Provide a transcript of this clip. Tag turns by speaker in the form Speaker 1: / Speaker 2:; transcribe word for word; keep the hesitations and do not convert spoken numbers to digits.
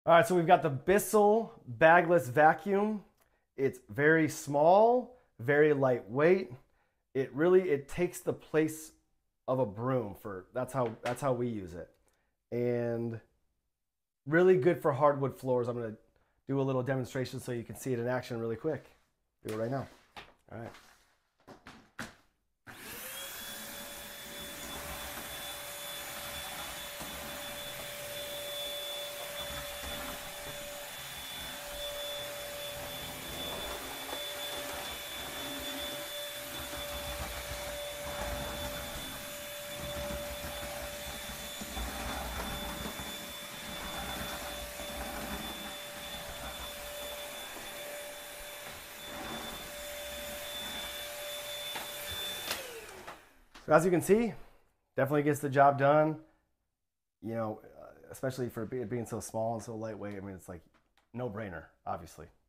Speaker 1: All right, so we've got the Bissell Bagless vacuum. It's very small, very lightweight. It really it takes the place of a broom for that's how that's how we use it. And really good for hardwood floors. I'm going to do a little demonstration so you can see it in action really quick. Do it right now. All right. So as you can see, definitely gets the job done. You know, especially for it being so small and so lightweight. I mean, it's like no brainer, obviously.